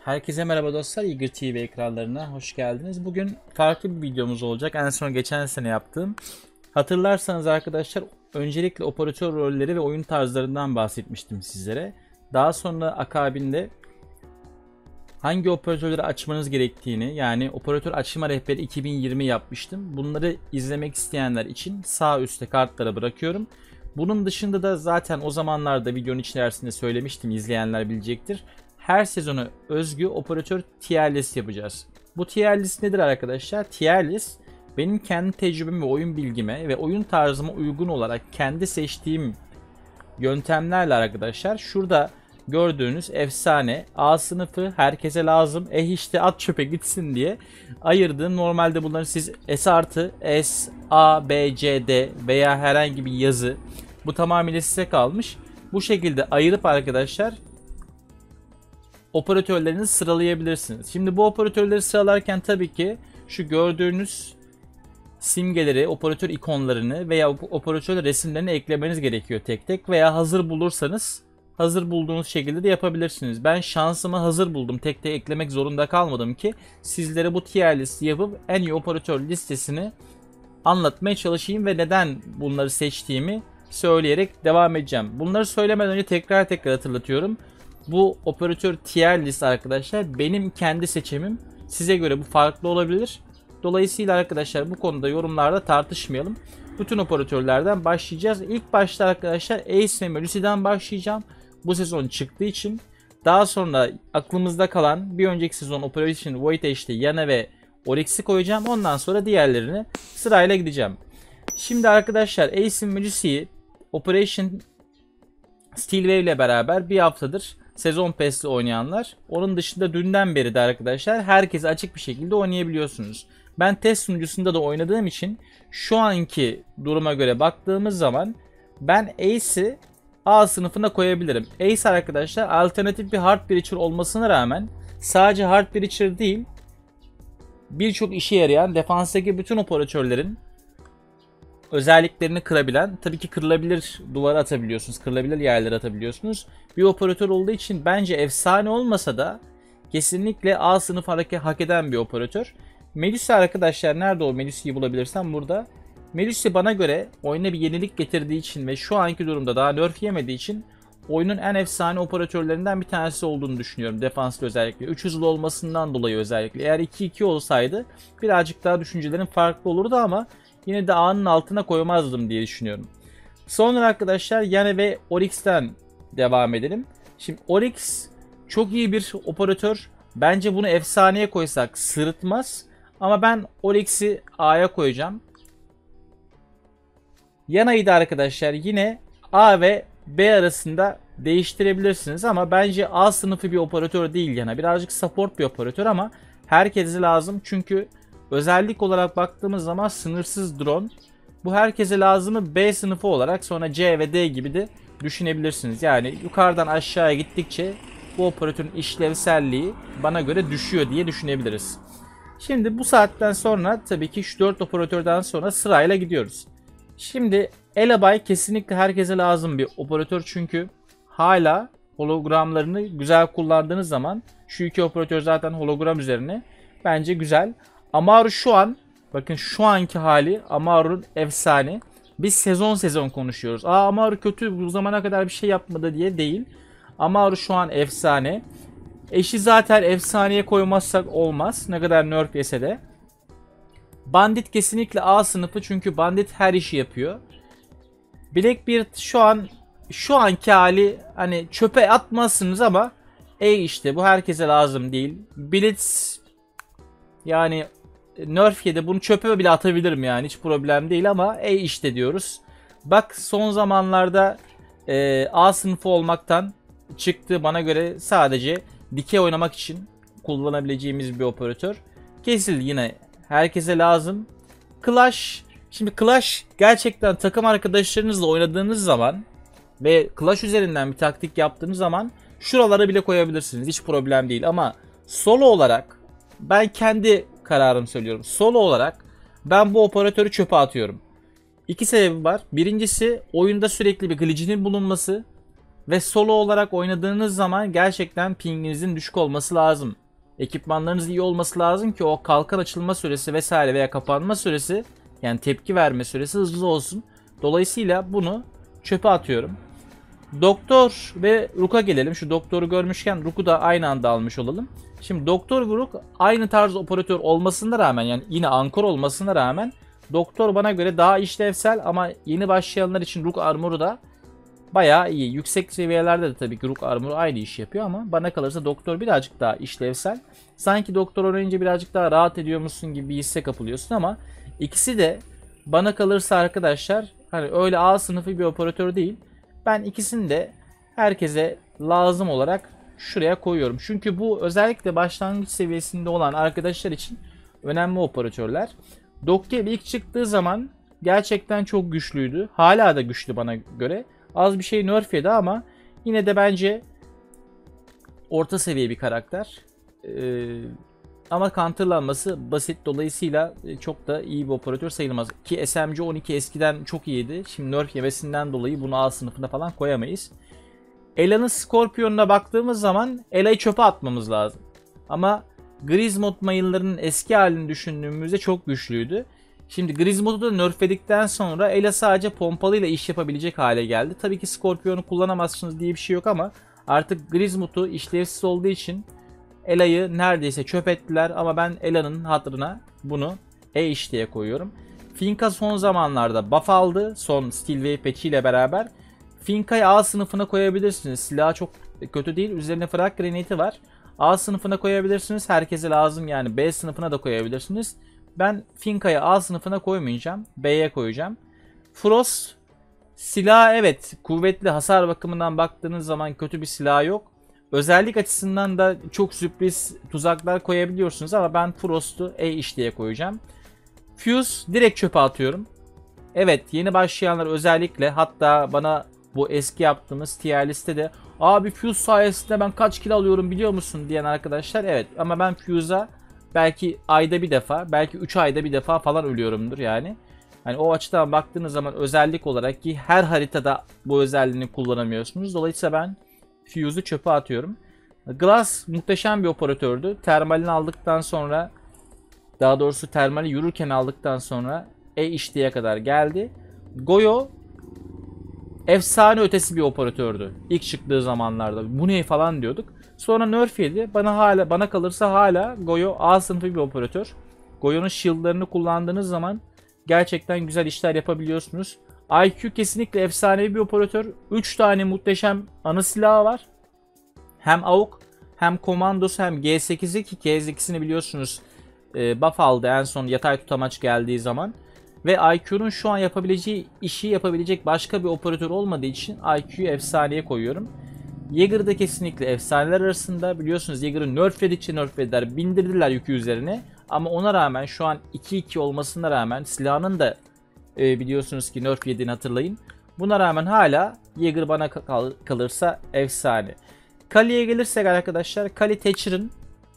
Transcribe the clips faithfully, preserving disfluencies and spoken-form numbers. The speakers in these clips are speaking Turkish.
Herkese merhaba dostlar, Eager T V ekranlarına hoş geldiniz. Bugün farklı bir videomuz olacak. En son geçen sene yaptığım. Hatırlarsanız arkadaşlar öncelikle operatör rolleri ve oyun tarzlarından bahsetmiştim sizlere. Daha sonra akabinde hangi operatörleri açmanız gerektiğini, yani operatör açma rehberi iki bin yirmi yapmıştım. Bunları izlemek isteyenler için sağ üstte kartlara bırakıyorum. Bunun dışında da zaten o zamanlarda videonun içerisinde söylemiştim, izleyenler bilecektir. Her sezonu özgü operatör tier list yapacağız. Bu tier list nedir arkadaşlar? Tier list benim kendi tecrübeme ve oyun bilgime ve oyun tarzıma uygun olarak kendi seçtiğim yöntemlerle arkadaşlar. Şurada gördüğünüz efsane, A sınıfı, herkese lazım, eh işte at çöpe gitsin diye ayırdığım, normalde bunları siz S artı, S, A, B, C, D veya herhangi bir yazı, bu tamamıyla size kalmış. Bu şekilde ayırıp arkadaşlar operatörlerinizi sıralayabilirsiniz. Şimdi bu operatörleri sıralarken tabii ki şu gördüğünüz simgeleri, operatör ikonlarını veya operatör resimlerini eklemeniz gerekiyor tek tek, veya hazır bulursanız hazır bulduğunuz şekilde de yapabilirsiniz. Ben şansımı hazır buldum. Tek tek eklemek zorunda kalmadım ki sizlere bu tier listi yapıp en iyi operatör listesini anlatmaya çalışayım ve neden bunları seçtiğimi söyleyerek devam edeceğim. Bunları söylemeden önce tekrar tekrar hatırlatıyorum. Bu operatör tier list arkadaşlar benim kendi seçimim. Size göre bu farklı olabilir. Dolayısıyla arkadaşlar bu konuda yorumlarda tartışmayalım. Bütün operatörlerden başlayacağız. İlk başta arkadaşlar Ace ve Melusi'den başlayacağım. Bu sezon çıktığı için. Daha sonra aklımızda kalan bir önceki sezon Operation Void Ash'te Yana ve Oryx'i koyacağım. Ondan sonra diğerlerini sırayla gideceğim. Şimdi arkadaşlar Ace ve Melusi'yi Operation Steelwave ile beraber bir haftadır sezon pass'le oynayanlar. Onun dışında dünden beri de arkadaşlar herkese açık bir şekilde oynayabiliyorsunuz. Ben test sunucusunda da oynadığım için şu anki duruma göre baktığımız zaman ben Ace'i A sınıfına koyabilirim. Ace arkadaşlar alternatif bir hard breacher olmasına rağmen sadece hard breacher değil, birçok işe yarayan defanstaki bütün operatörlerin özelliklerini kırabilen, tabii ki kırılabilir duvara atabiliyorsunuz, kırılabilir yerlere atabiliyorsunuz. Bir operatör olduğu için bence efsane olmasa da kesinlikle A sınıf hareket hak eden bir operatör. Melusi arkadaşlar, nerede o Melusi'yi bulabilirsem burada. Melusi bana göre oyuna bir yenilik getirdiği için ve şu anki durumda daha nerf yemediği için oyunun en efsane operatörlerinden bir tanesi olduğunu düşünüyorum. Defanslı özellikle. üç hızlı olmasından dolayı özellikle. Eğer iki iki olsaydı birazcık daha düşüncelerim farklı olurdu ama yine de A'nın altına koymazdım diye düşünüyorum. Sonra arkadaşlar Yana ve Oryx'ten devam edelim. Şimdi Oryx çok iyi bir operatör. Bence bunu efsaneye koysak sırıtmaz. Ama ben Oryx'i A'ya koyacağım. Yana'yı da arkadaşlar yine A ve B arasında değiştirebilirsiniz. Ama bence A sınıfı bir operatör değil Yana. Birazcık support bir operatör ama herkese lazım. Çünkü özellik olarak baktığımız zaman sınırsız drone. Bu herkese lazımı B sınıfı olarak sonra C ve D gibi de düşünebilirsiniz. Yani yukarıdan aşağıya gittikçe bu operatörün işlevselliği bana göre düşüyor diye düşünebiliriz. Şimdi bu saatten sonra tabii ki şu dört operatörden sonra sırayla gidiyoruz. Şimdi Elabay kesinlikle herkese lazım bir operatör, çünkü hala hologramlarını güzel kullandığınız zaman şu iki operatör zaten hologram üzerine bence güzel. Amaru şu an, bakın şu anki hali Amaru'nun efsane. Biz sezon sezon konuşuyoruz. Aa Amaru kötü, bu zamana kadar bir şey yapmadı diye değil. Amaru şu an efsane. Eşi zaten efsaneye koymazsak olmaz. Ne kadar nerf yese de. Bandit kesinlikle A sınıfı, çünkü Bandit her işi yapıyor. Blackbeard şu an şu anki hali hani çöpe atmazsınız ama E işte bu herkese lazım değil. Blitz yani nerf yedi, bunu çöpe bile atabilirim yani, hiç problem değil ama E işte diyoruz. Bak son zamanlarda e, A sınıfı olmaktan çıktı, bana göre sadece dikey oynamak için kullanabileceğimiz bir operatör. Kesil yine herkese lazım. Clash, şimdi Clash gerçekten takım arkadaşlarınızla oynadığınız zaman ve Clash üzerinden bir taktik yaptığınız zaman şuralara bile koyabilirsiniz, hiç problem değil. Ama solo olarak ben kendi kararımı söylüyorum. Solo olarak ben bu operatörü çöpe atıyorum. İki sebebi var. Birincisi oyunda sürekli bir glitch'inin bulunması. Ve solo olarak oynadığınız zaman gerçekten pinginizin düşük olması lazım. Ekipmanlarınız iyi olması lazım ki o kalkan açılma süresi vesaire veya kapanma süresi, yani tepki verme süresi hızlı olsun. Dolayısıyla bunu çöpe atıyorum. Doktor ve Rook'a gelelim. Şu doktoru görmüşken Rook'u da aynı anda almış olalım. Şimdi doktor ve Rook aynı tarz operatör olmasına rağmen, yani yine ankor olmasına rağmen doktor bana göre daha işlevsel ama yeni başlayanlar için Rook armoru da bayağı iyi. Yüksek seviyelerde de tabii ki Rook armoru aynı iş yapıyor ama bana kalırsa doktor birazcık daha işlevsel. Sanki doktor oynayınca birazcık daha rahat ediyormuşsun gibi bir hisse kapılıyorsun ama ikisi de bana kalırsa arkadaşlar hani öyle A sınıfı bir operatör değil. Ben ikisini de herkese lazım olarak şuraya koyuyorum. Çünkü bu özellikle başlangıç seviyesinde olan arkadaşlar için önemli operatörler. Dokkev ilk çıktığı zaman gerçekten çok güçlüydü. Hala da güçlü bana göre. Az bir şey nerf yedi ama yine de bence orta seviye bir karakter. Ee, ama counterlanması basit, dolayısıyla çok da iyi bir operatör sayılmaz. Ki S M G on iki eskiden çok iyiydi. Şimdi nerf yemesinden dolayı bunu A sınıfına falan koyamayız. Ela'nın Scorpion'una baktığımız zaman Ela'yı çöpe atmamız lazım. Ama Grismod mayınlarının eski halini düşündüğümüzde çok güçlüydü. Şimdi Grismod'u da nerfledikten sonra Ela sadece pompalıyla iş yapabilecek hale geldi. Tabii ki Scorpion'u kullanamazsınız diye bir şey yok ama artık Grismod'u işlevsiz olduğu için Ela'yı neredeyse çöp ettiler ama ben Ela'nın hatırına bunu E-iş diye koyuyorum. Finka son zamanlarda buff aldı. Son Steelwave patch ile beraber. Finka'yı A sınıfına koyabilirsiniz. Silahı çok kötü değil. Üzerine frag grenade'i var. A sınıfına koyabilirsiniz. Herkese lazım yani. B sınıfına da koyabilirsiniz. Ben Finka'yı A sınıfına koymayacağım. B'ye koyacağım. Frost silah, evet, kuvvetli, hasar bakımından baktığınız zaman kötü bir silah yok. Özellik açısından da çok sürpriz tuzaklar koyabiliyorsunuz ama ben Frost'u E-iş diye koyacağım. Fuse direkt çöpe atıyorum. Evet, yeni başlayanlar özellikle, hatta bana bu eski yaptığımız tier listede abi Fuse sayesinde ben kaç kill alıyorum biliyor musun diyen arkadaşlar, evet, ama ben Fuse'a belki ayda bir defa, belki üç ayda bir defa falan ölüyorumdur yani. Hani o açıdan baktığınız zaman özellik olarak, ki her haritada bu özelliğini kullanamıyorsunuz. Dolayısıyla ben Fuse'u çöpe atıyorum. Glass muhteşem bir operatördü. Termalini aldıktan sonra, daha doğrusu termali yürürken aldıktan sonra E-iş diye kadar geldi. Goyo efsane ötesi bir operatördü. İlk çıktığı zamanlarda bu ne falan diyorduk. Sonra nerf yedi. Bana hala bana kalırsa hala Goyo A sınıfı bir operatör. Goyo'nun shield'larını kullandığınız zaman gerçekten güzel işler yapabiliyorsunuz. I Q kesinlikle efsanevi bir operatör. üç tane muhteşem ana silahı var. Hem A U K, hem Komandos, hem G sekizi, ki G sekizini biliyorsunuz e, buff aldı en son yatay tutamaç geldiği zaman. Ve I Q'nun şu an yapabileceği işi yapabilecek başka bir operatör olmadığı için I Q'yu efsaneye koyuyorum. Jaeger da kesinlikle efsaneler arasında. Biliyorsunuz Jaeger'ı nerfledikçe nerflediler, bindirdiler yükü üzerine. Ama ona rağmen şu an iki iki olmasına rağmen, silahının da e, biliyorsunuz ki nerf yediğini hatırlayın. Buna rağmen hala Jaeger bana kal kalırsa efsane. Kali'ye gelirsek arkadaşlar, Kali Thatcher'ın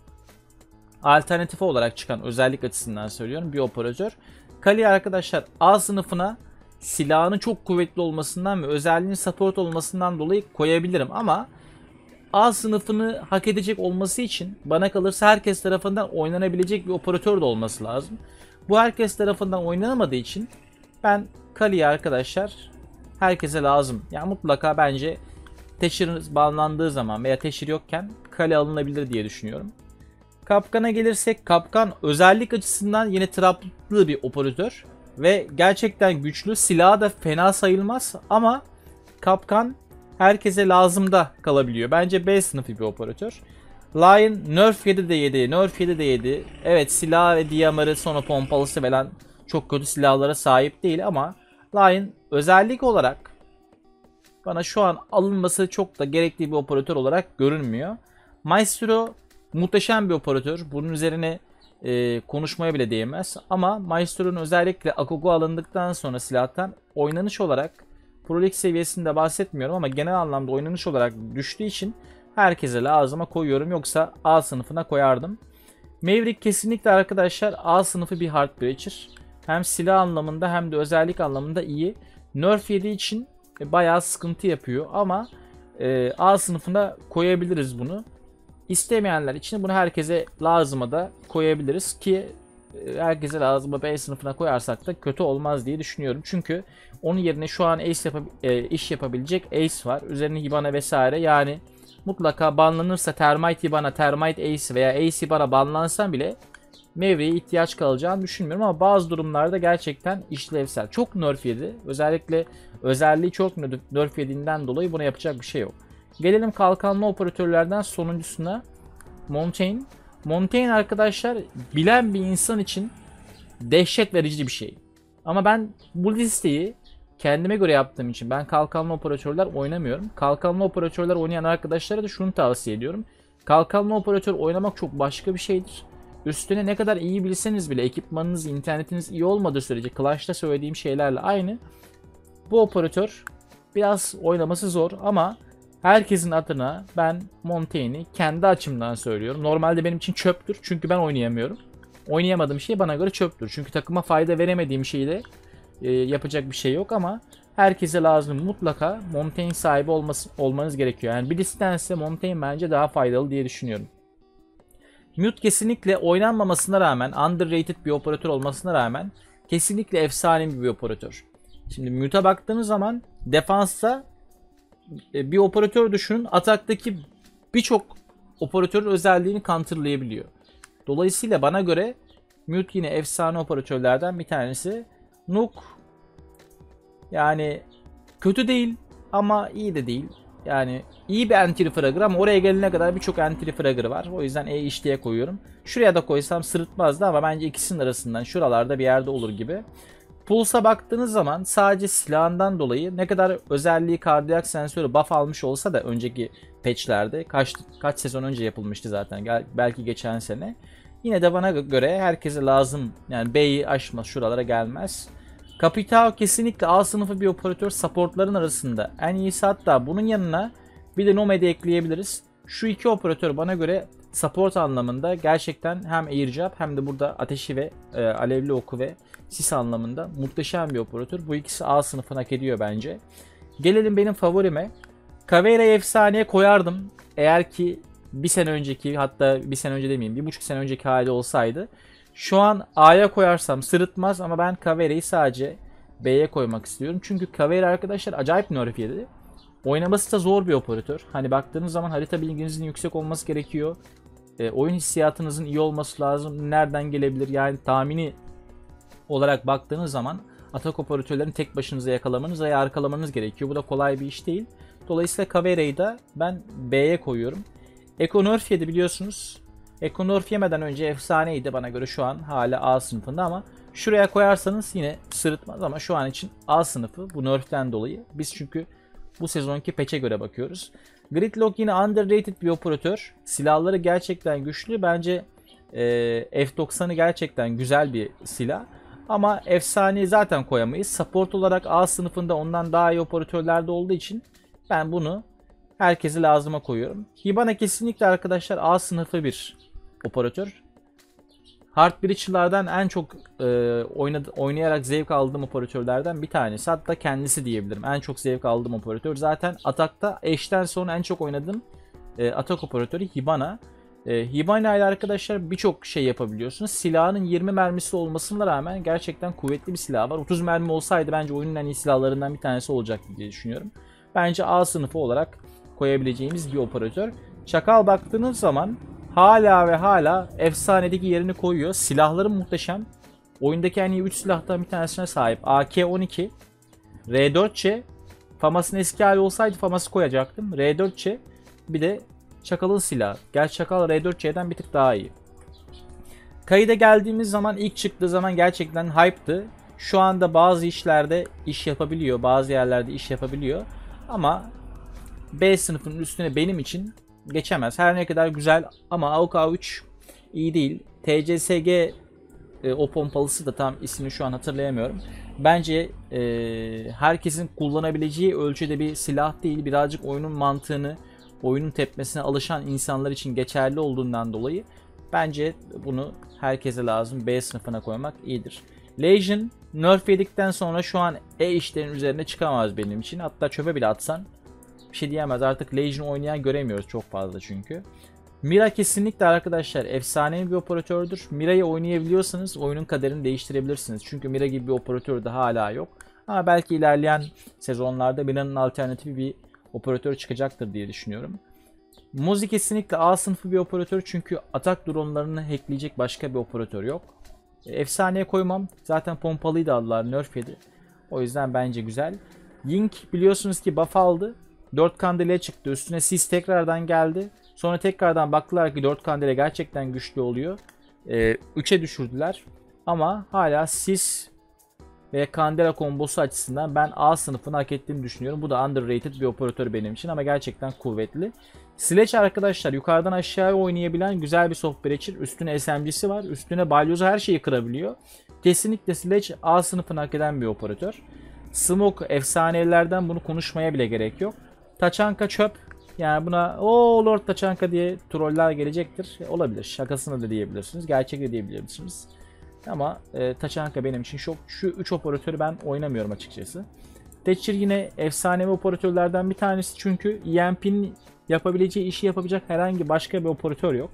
alternatifi olarak çıkan, özellik açısından söylüyorum, bir operatör. Kali arkadaşlar A sınıfına silahının çok kuvvetli olmasından ve özelliğinin support olmasından dolayı koyabilirim ama A sınıfını hak edecek olması için bana kalırsa herkes tarafından oynanabilecek bir operatör de olması lazım. Bu herkes tarafından oynanamadığı için ben Kali'yi arkadaşlar herkese lazım. Yani mutlaka bence Thatcher bağlandığı zaman veya Thatcher yokken Kali alınabilir diye düşünüyorum. Kapkan'a gelirsek, Kapkan özellik açısından yine traplı bir operatör ve gerçekten güçlü. Silahı da fena sayılmaz ama Kapkan herkese lazım da kalabiliyor. Bence B sınıfı bir operatör. Lion nerf yedi de yedi, nerf yedi de yedi. Evet, silah ve D M R'ı, sonra pompalısı falan çok kötü silahlara sahip değil ama Lion özellik olarak bana şu an alınması çok da gerekli bir operatör olarak görünmüyor. Maestro muhteşem bir operatör. Bunun üzerine e, konuşmaya bile değmez. Ama Maestro'nun özellikle Akugo alındıktan sonra silahtan oynanış olarak Pro League seviyesinde bahsetmiyorum ama genel anlamda oynanış olarak düştüğü için herkese lazıma koyuyorum. Yoksa A sınıfına koyardım. Maverick kesinlikle arkadaşlar A sınıfı bir Hard Breacher. Hem silah anlamında hem de özellik anlamında iyi. Nerf yediği için bayağı sıkıntı yapıyor ama e, A sınıfına koyabiliriz bunu. İstemeyenler için bunu herkese lazıma da koyabiliriz ki e, herkese lazıma B sınıfına koyarsak da kötü olmaz diye düşünüyorum. Çünkü onun yerine şu an ace yap e, iş yapabilecek ace var. Üzerine Hibana vesaire, yani mutlaka banlanırsa Termite Hibana, Termite Ace veya Ace Hibana banlansan bile Mevri'ye ihtiyaç kalacağını düşünmüyorum ama bazı durumlarda gerçekten işlevsel. Çok nerf yedi. Özellikle özelliği çok nerf yediğinden dolayı buna yapacak bir şey yok. Gelelim kalkanlı operatörlerden sonuncusuna, Montaigne. Montaigne arkadaşlar bilen bir insan için dehşet verici bir şey. Ama ben bu listeyi kendime göre yaptığım için ben kalkanlı operatörler oynamıyorum. Kalkanlı operatörler oynayan arkadaşlara da şunu tavsiye ediyorum. Kalkanlı operatör oynamak çok başka bir şeydir. Üstüne ne kadar iyi bilseniz bile ekipmanınız, internetiniz iyi olmadığı sürece Clash'ta söylediğim şeylerle aynı. Bu operatör biraz oynaması zor ama herkesin adına ben Montaigne'i kendi açımdan söylüyorum. Normalde benim için çöptür çünkü ben oynayamıyorum. Oynayamadığım şey bana göre çöptür. Çünkü takıma fayda veremediğim şeyde e, yapacak bir şey yok ama herkese lazım, mutlaka Montaigne sahibi olması, olmanız gerekiyor. Yani bir listense Montaigne bence daha faydalı diye düşünüyorum. Mute kesinlikle oynanmamasına rağmen, underrated bir operatör olmasına rağmen kesinlikle efsane bir operatör. Şimdi Mute'a baktığınız zaman defansta bir operatör düşünün, ataktaki birçok operatörün özelliğini counterlayabiliyor. Dolayısıyla bana göre Mute yine efsane operatörlerden bir tanesi. Nuk yani kötü değil ama iyi de değil. Yani iyi bir anti-refragger ama oraya gelene kadar birçok anti-refragger var. O yüzden E işliğe koyuyorum. Şuraya da koysam sırıtmazdı ama bence ikisinin arasından şuralarda bir yerde olur gibi. Pulse'a baktığınız zaman sadece silahından dolayı ne kadar özelliği kardiyak sensörü buff almış olsa da önceki patchlerde kaç, kaç sezon önce yapılmıştı zaten, belki geçen sene. Yine de bana göre herkese lazım, yani B'yi aşmaz, şuralara gelmez. Capitao kesinlikle A sınıfı bir operatör, supportların arasında en iyisi, hatta bunun yanına bir de Nomad'i ekleyebiliriz. Şu iki operatör bana göre support anlamında gerçekten hem airdrop hem de burada ateşi ve e, alevli oku ve sis anlamında muhteşem bir operatör. Bu ikisi A sınıfını hak ediyor bence. Gelelim benim favorime. Caveira'yı efsaneye koyardım. Eğer ki bir sene önceki, hatta bir sene önce demeyeyim, bir buçuk sene önceki hali olsaydı. Şu an A'ya koyarsam sırıtmaz ama ben Caveira'yı sadece B'ye koymak istiyorum. Çünkü Caveira arkadaşlar acayip nerf yedi. Oynaması da zor bir operatör. Hani baktığınız zaman harita bilginizin yüksek olması gerekiyor. E, oyun hissiyatınızın iyi olması lazım. Nereden gelebilir? Yani tahmini olarak baktığınız zaman atak operatörlerini tek başınıza yakalamanız veya arkalamanız gerekiyor. Bu da kolay bir iş değil. Dolayısıyla Caveira'yı da ben B'ye koyuyorum. Echo nerf yedi biliyorsunuz. Echo nerf yemeden önce efsaneydi bana göre, şu an hala A sınıfında ama şuraya koyarsanız yine sırıtmaz ama şu an için A sınıfı bu nerften dolayı. Biz çünkü bu sezonki patch'e göre bakıyoruz. Gridlock yine underrated bir operatör. Silahları gerçekten güçlü. Bence e, F doksanı gerçekten güzel bir silah. Ama efsaneyi zaten koyamayız. Support olarak A sınıfında ondan daha iyi operatörlerde olduğu için ben bunu herkese lazıma koyuyorum. Hibana kesinlikle arkadaşlar A sınıfı bir operatör. Hard Breacher'lardan en çok e, oynadı, oynayarak zevk aldığım operatörlerden bir tanesi. Hatta kendisi diyebilirim. En çok zevk aldığım operatör. Zaten atakta eşten sonra en çok oynadığım e, atak operatörü Hibana. E, Hibana ile arkadaşlar birçok şey yapabiliyorsunuz. Silahının yirmi mermisi olmasına rağmen gerçekten kuvvetli bir silah var. otuz mermi olsaydı bence oyunun en iyi silahlarından bir tanesi olacaktı diye düşünüyorum. Bence A sınıfı olarak koyabileceğimiz bir operatör. Çakal baktığınız zaman hala ve hala efsanedeki yerini koyuyor. Silahları muhteşem. Oyundaki en iyi üç silahtan bir tanesine sahip. A K on iki, R dört C, Famas'ın eski hali olsaydı Famas'ı koyacaktım. R dört C, bir de Çakal'ın silahı. Gerçi Çakal R dört C'den bir tık daha iyi. Kayıda geldiğimiz zaman, ilk çıktığı zaman gerçekten hype'tı. Şu anda bazı işlerde iş yapabiliyor. Bazı yerlerde iş yapabiliyor. Ama B sınıfının üstüne benim için geçemez. Her ne kadar güzel ama A U K üç iyi değil. T C S G e, o pompalısı da tam ismini şu an hatırlayamıyorum. Bence e, herkesin kullanabileceği ölçüde bir silah değil. Birazcık oyunun mantığını, oyunun tepmesine alışan insanlar için geçerli olduğundan dolayı bence bunu herkese lazım B sınıfına koymak iyidir. Legion nerf yedikten sonra şu an E işlerin üzerine çıkamaz benim için. Hatta çöpe bile atsan bir şey diyemez. Artık Legion oynayan göremiyoruz çok fazla çünkü. Mira kesinlikle arkadaşlar efsanevi bir operatördür. Mira'yı oynayabiliyorsanız oyunun kaderini değiştirebilirsiniz. Çünkü Mira gibi bir operatör de hala yok. Ama belki ilerleyen sezonlarda Mira'nın alternatifi bir operatör çıkacaktır diye düşünüyorum. Mozi kesinlikle A sınıfı bir operatör çünkü atak dronelarını hackleyecek başka bir operatör yok. Efsaneye koymam. Zaten pompalıyı da aldılar, nerf yedi. O yüzden bence güzel. Ying biliyorsunuz ki buff aldı. dört kandile çıktı. Üstüne sis tekrardan geldi. Sonra tekrardan baktılar ki dört kandile gerçekten güçlü oluyor. Ee, üçe düşürdüler. Ama hala sis ve kandela kombosu açısından ben A sınıfını hak ettiğini düşünüyorum. Bu da underrated bir operatör benim için ama gerçekten kuvvetli. Sledge arkadaşlar yukarıdan aşağıya oynayabilen güzel bir soft breacher. Üstüne S M G'si var. Üstüne balyozu her şeyi kırabiliyor. Kesinlikle Sledge A sınıfını hak eden bir operatör. Smoke efsanelerden, bunu konuşmaya bile gerek yok. Taçanka çöp. Yani buna o Lord Taçanka diye troller gelecektir. E, olabilir. Şakasını da diyebilirsiniz. Gerçek de diyebilirsiniz. Ama e, Taçanka benim için çok. Şu üç operatörü ben oynamıyorum açıkçası. Thatcher yine efsanevi operatörlerden bir tanesi. Çünkü E M P'nin yapabileceği işi yapabilecek herhangi başka bir operatör yok.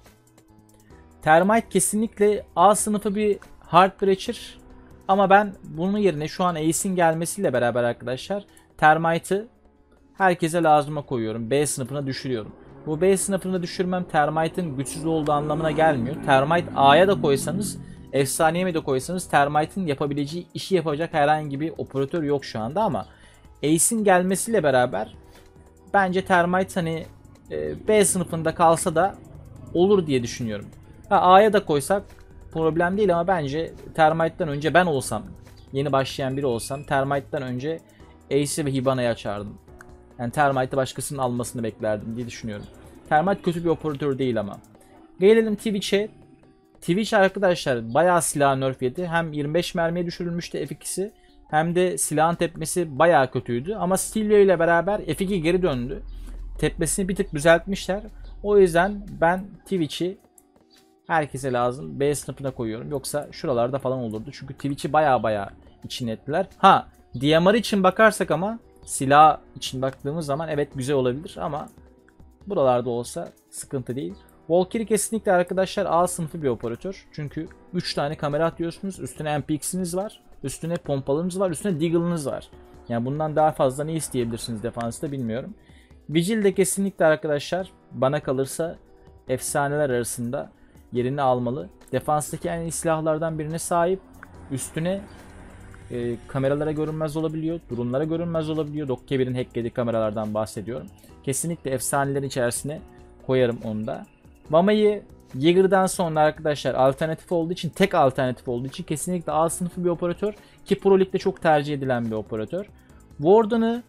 Termite kesinlikle A sınıfı bir hard breacher. Ama ben bunun yerine şu an Ace'in gelmesiyle beraber arkadaşlar Termite'ı herkese lazıma koyuyorum. B sınıfına düşürüyorum. Bu B sınıfına düşürmem Termite'ın güçsüz olduğu anlamına gelmiyor. Termite A'ya da koysanız, efsaneye mi de koysanız Termite'ın yapabileceği işi yapacak herhangi bir operatör yok şu anda ama Ace'in gelmesiyle beraber bence Termite hani e, B sınıfında kalsa da olur diye düşünüyorum. Ha, A'ya da koysak problem değil ama bence Termite'den önce ben olsam, yeni başlayan biri olsam Termite'den önce Ace'i ve Hibana'yı açardım. Yani Termite'ı başkasının almasını beklerdim diye düşünüyorum. Termite kötü bir operatör değil ama. Gelelim Twitch'e. Twitch arkadaşlar bayağı silah nerf yedi. Hem yirmi beş mermiye düşürülmüştü F ikisi. Hem de silahın tepmesi bayağı kötüydü. Ama Stilio ile beraber F iki geri döndü. Tepmesini bir tık düzeltmişler. O yüzden ben Twitch'i herkese lazım B sınıfına koyuyorum. Yoksa şuralarda falan olurdu. Çünkü Twitch'i bayağı bayağı içine ettiler. Ha, D M R için bakarsak ama silah için baktığımız zaman evet güzel olabilir ama buralarda olsa sıkıntı değil. Valkyrie kesinlikle arkadaşlar A sınıfı bir operatör. Çünkü üç tane kamera atıyorsunuz. Üstüne M P X'iniz var. Üstüne pompalınız var. Üstüne Deagle'ınız var. Yani bundan daha fazla ne isteyebilirsiniz defansta bilmiyorum. Vigil de kesinlikle arkadaşlar bana kalırsa efsaneler arasında yerini almalı. Defanstaki en iyi silahlardan birine sahip. Üstüne e, kameralara görünmez olabiliyor. Durumlara görünmez olabiliyor. Dokke birin hacklediği kameralardan bahsediyorum. Kesinlikle efsanelerin içerisine koyarım onu da. Mama'yı Jaeger'dan sonra arkadaşlar alternatif olduğu için, tek alternatif olduğu için kesinlikle A sınıfı bir operatör. Ki Pro League'de çok tercih edilen bir operatör. Warden'ı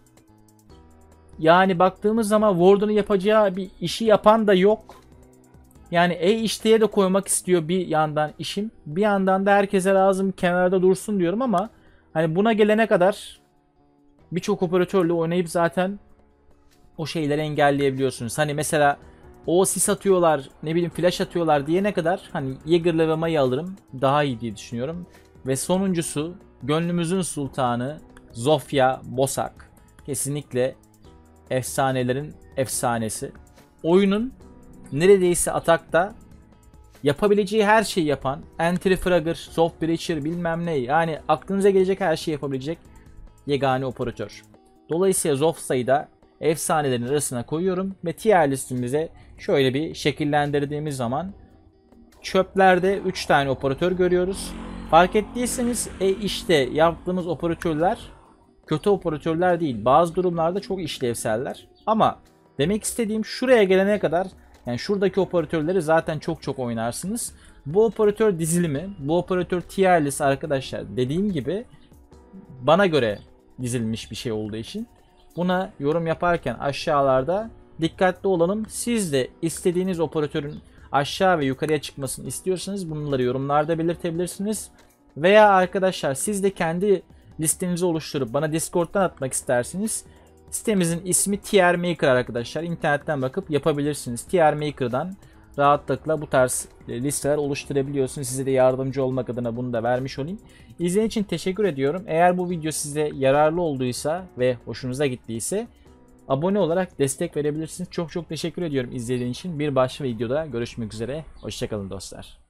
yani baktığımız zaman Warden'ı yapacağı bir işi yapan da yok. Yani E işteye de koymak istiyor bir yandan işim. Bir yandan da herkese lazım kenarda dursun diyorum ama hani buna gelene kadar birçok operatörle oynayıp zaten o şeyleri engelleyebiliyorsunuz. Hani mesela o sis atıyorlar, ne bileyim flash atıyorlar diyene kadar hani Jaeger'la ve Ma'yı alırım. Daha iyi diye düşünüyorum. Ve sonuncusu gönlümüzün sultanı Zofia Bosak. Kesinlikle efsanelerin efsanesi. Oyunun neredeyse atakta yapabileceği her şeyi yapan, entry fragger, soft breacher bilmem ne, yani aklınıza gelecek her şeyi yapabilecek yegane operatör. Dolayısıyla Zofsa'yı da efsanelerin arasına koyuyorum ve tier listimize şöyle bir şekillendirdiğimiz zaman çöplerde üç tane operatör görüyoruz. Fark ettiyseniz e işte yaptığımız operatörler kötü operatörler değil. Bazı durumlarda çok işlevseller. Ama demek istediğim şuraya gelene kadar yani şuradaki operatörleri zaten çok çok oynarsınız. Bu operatör dizilimi, bu operatör tier list arkadaşlar dediğim gibi bana göre dizilmiş bir şey olduğu için buna yorum yaparken aşağılarda dikkatli olalım. Siz de istediğiniz operatörün aşağı ve yukarıya çıkmasını istiyorsanız bunları yorumlarda belirtebilirsiniz. Veya arkadaşlar siz de kendi listenizi oluşturup bana Discord'dan atmak isterseniz sitemizin ismi Tier Maker arkadaşlar. İnternetten bakıp yapabilirsiniz. Tier Maker'dan rahatlıkla bu tarz listeler oluşturabiliyorsunuz. Size de yardımcı olmak adına bunu da vermiş olayım. İzlediğiniz için teşekkür ediyorum. Eğer bu video size yararlı olduysa ve hoşunuza gittiyse abone olarak destek verebilirsiniz. Çok çok teşekkür ediyorum izlediğiniz için. Bir başka videoda görüşmek üzere. Hoşçakalın dostlar.